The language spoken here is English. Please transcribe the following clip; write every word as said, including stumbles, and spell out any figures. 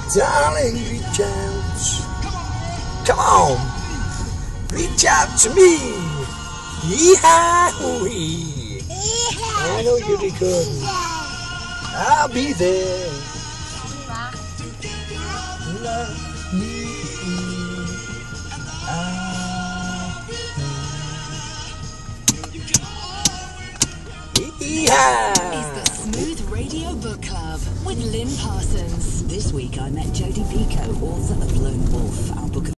Darling, reach out. Come on. Reach out to me. Yee-haw-wee. I know you'll be good. I'll be there. Love me. Yeah. Is the Smooth Radio Book Club with Lynn Parsons. This week I met Jodie Picoult, author of Lone Wolf, our book of